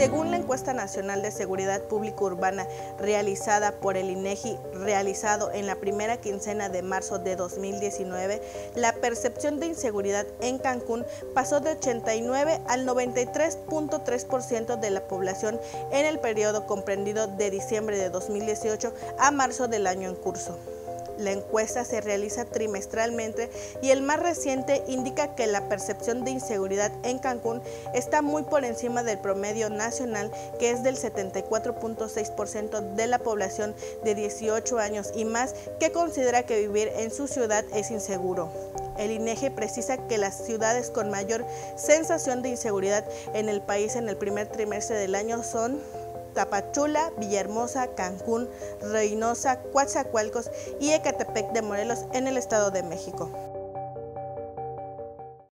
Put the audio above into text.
Según la encuesta nacional de seguridad pública urbana realizada por el INEGI, realizado en la primera quincena de marzo de 2019, la percepción de inseguridad en Cancún pasó de 89 al 93.3% de la población en el periodo comprendido de diciembre de 2018 a marzo del año en curso. La encuesta se realiza trimestralmente y el más reciente indica que la percepción de inseguridad en Cancún está muy por encima del promedio nacional, que es del 74.6% de la población de 18 años y más, que considera que vivir en su ciudad es inseguro. El INEGI precisa que las ciudades con mayor sensación de inseguridad en el país en el primer trimestre del año son Tapachula, Villahermosa, Cancún, Reynosa, Coatzacoalcos y Ecatepec de Morelos en el Estado de México.